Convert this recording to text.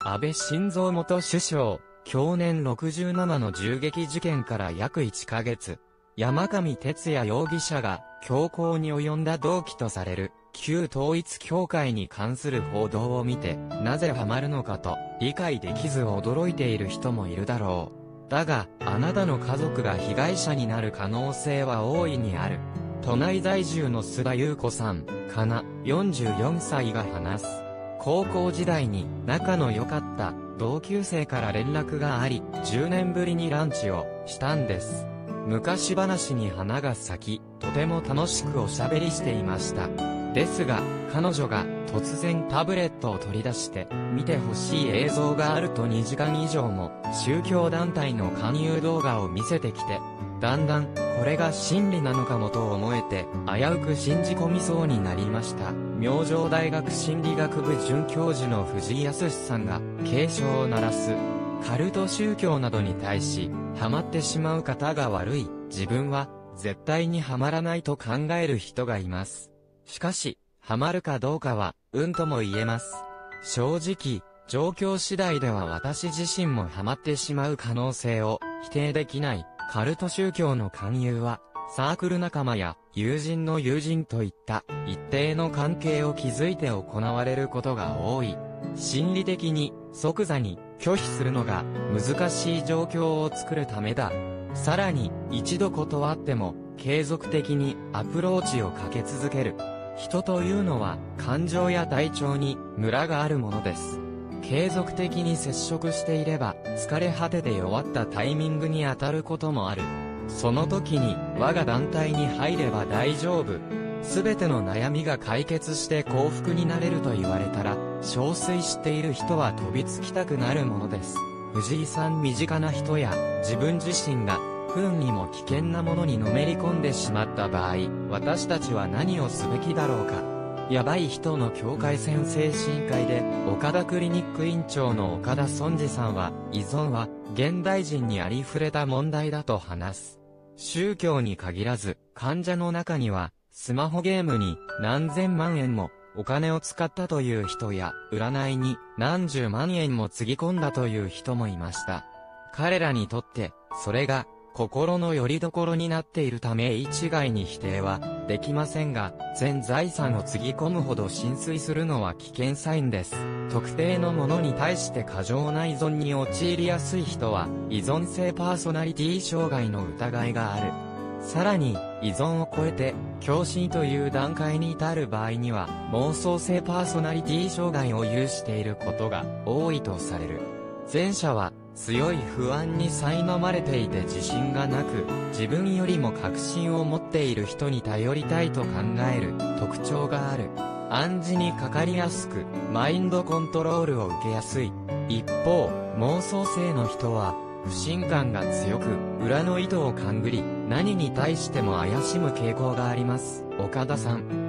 安倍晋三元首相、享年67の銃撃事件から約1ヶ月。山上徹也容疑者が凶行に及んだ動機とされる旧統一教会に関する報道を見て、なぜハマるのかと理解できず驚いている人もいるだろう。だが、あなたの家族が被害者になる可能性は大いにある。都内在住の須田優子さん、かな、44歳が話す。高校時代に仲の良かった同級生から連絡があり、10年ぶりにランチをしたんです。昔話に花が咲き、とても楽しくおしゃべりしていました。ですが、彼女が突然タブレットを取り出して、見てほしい映像があると2時間以上も宗教団体の勧誘動画を見せてきて、だんだんこれが真理なのかもと思えて、危うく信じ込みそうになりました。明星大学心理学部准教授の藤井靖さんが警鐘を鳴らす。カルト宗教などに対し、ハマってしまう方が悪い。自分は絶対にハマらないと考える人がいます。しかし、ハマるかどうかは、とも言えます。正直、状況次第では私自身もハマってしまう可能性を否定できない。カルト宗教の勧誘は、サークル仲間や友人の友人といった一定の関係を築いて行われることが多い。心理的に即座に拒否するのが難しい状況を作るためだ。さらに一度断っても継続的にアプローチをかけ続ける。人というのは感情や体調にムラがあるものです。継続的に接触していれば疲れ果てて弱ったタイミングに当たることもある。その時に我が団体に入れば大丈夫。すべての悩みが解決して幸福になれると言われたら、憔悴している人は飛びつきたくなるものです。藤井さん身近な人や自分自身が不運にも危険なものにのめり込んでしまった場合、私たちは何をすべきだろうか。やばい人の境界線精神科医で、岡田クリニック院長の岡田尊司さんは、依存は現代人にありふれた問題だと話す。宗教に限らず、患者の中には、スマホゲームに何千万円もお金を使ったという人や、占いに何十万円もつぎ込んだという人もいました。彼らにとって、それが心の拠り所になっているため一概に否定はできませんが、全財産をつぎ込むほど浸水するのは危険サインです。特定のものに対して過剰な依存に陥りやすい人は、依存性パーソナリティ障害の疑いがある。さらに、依存を超えて、狂信という段階に至る場合には、妄想性パーソナリティ障害を有していることが多いとされる。前者は、強い不安に苛まれていて自信がなく、自分よりも確信を持っている人に頼りたいと考える特徴がある。暗示にかかりやすく、マインドコントロールを受けやすい。一方、妄想性の人は、不信感が強く、裏の意図を勘ぐり、何に対しても怪しむ傾向があります。岡田さん。